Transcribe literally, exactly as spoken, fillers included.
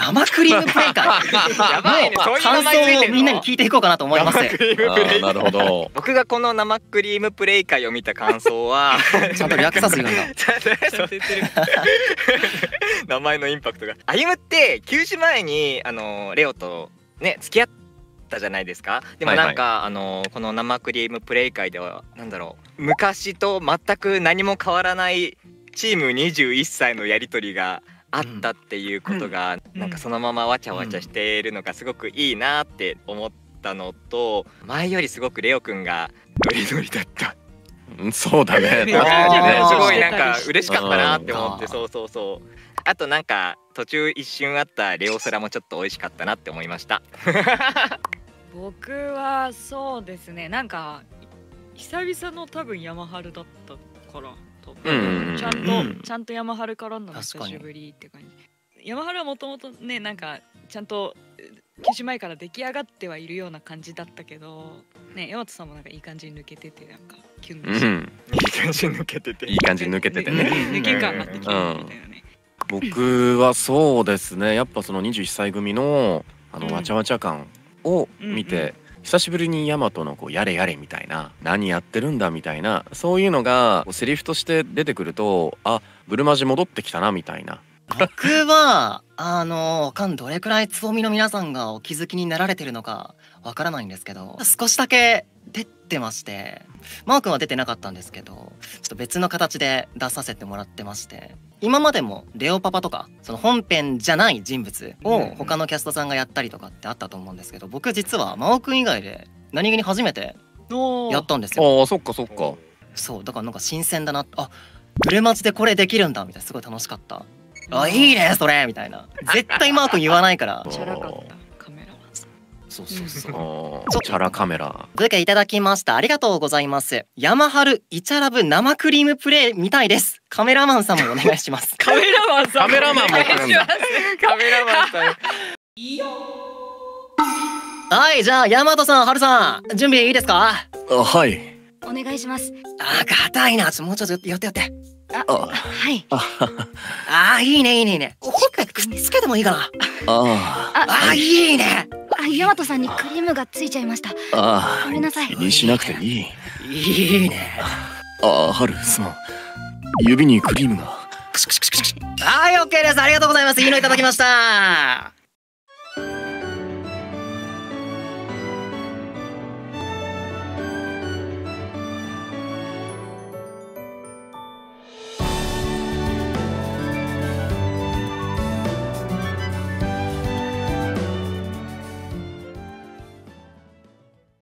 生クリームプレイ会やばいね、そういう名感前ついてるの。 想をみんなに聞いていこうかなと思います。 生クリームプレイなるほど。 僕がこの生クリームプレイ会を見た感想はちゃんと略さず言うんだ。 ちゃんとそう言ってる名前のインパクトが。歩夢って休止前にあのレオとね付き合ったじゃないですか。でもなんか、はいはい、あのこの生クリームプレイ会ではなんだろう、昔と全く何も変わらないチームにじゅういっさいのやり取りがあったっていうことが、うん、なんかそのままわちゃわちゃしているのがすごくいいなって思ったのと、前よりすごくレオくんがノリノリだった。 そうだね。 すごいなんか嬉しかったなって思って、そうそうそう。あとなんか途中一瞬あったレオスラもちょっと美味しかったなって思いました。 僕はそうですね、なんか久々の多分山春だったからと、うん、ちゃんと、うん、ちゃんと山春からの久しぶりって感じ。山春はもともとね、なんかちゃんと休止前から出来上がってはいるような感じだったけどね、大和さんもなんかいい感じに抜けてて、なんかキュンでした、うん、 いい感じに抜けてていい感じに抜けててね、 抜け感があってきてるみたいなね。 僕はそうですね、やっぱそのにじゅういっさい組のあのわちゃわちゃ感を見て、うんうんうん、久しぶりにヤマトのこうやれやれみたいな、何やってるんだみたいな、そういうのがセリフとして出てくると、あ、ブルマジ戻ってきたなみたいな。 僕はあのわかんどれくらいつぼみの皆さんがお気づきになられてるのかわからないんですけど、少しだけ出てまして、マー君は出てなかったんですけど、ちょっと別の形で出させてもらってまして、今までもレオパパとかその本編じゃない人物を他のキャストさんがやったりとかってあったと思うんですけど、僕実は真央君以外で何気に初めてやったんですよ。 ああ、そっかそっか。 そうだからなんか新鮮だな、あ、ブルマジでこれできるんだみたいな、すごい楽しかった。あ、いいねそれみたいな、絶対マー君言わないから。 チャラかったカメラマンさん。 そうそうそう。 チャラカメラ。 ご意見いただきました。ありがとうございます。山春イチャラブ生クリームプレイ見たいです。カメラマンさんもお願いします。 カメラマンさん。 カメラマンも来るんだ。 カメラマンさん。 はい、じゃあヤマトさん、ハルさん、準備いいですか？ あ、はい。 お願いします。 あ、硬いな。ちょっともうちょっとやってやって。 あ、はい。 あ、いいねいいねいいね。ほっぺくっつけてもいいかな。 ああ、いいね。 あ、ヤマトさんにクリームがついちゃいました。 ああ、 ごめんなさい。 気にしなくていい。 いいね。 ああ、ハル、すまん。指にクリームが。 はい、オッケーです。ありがとうございます。いいのいただきました。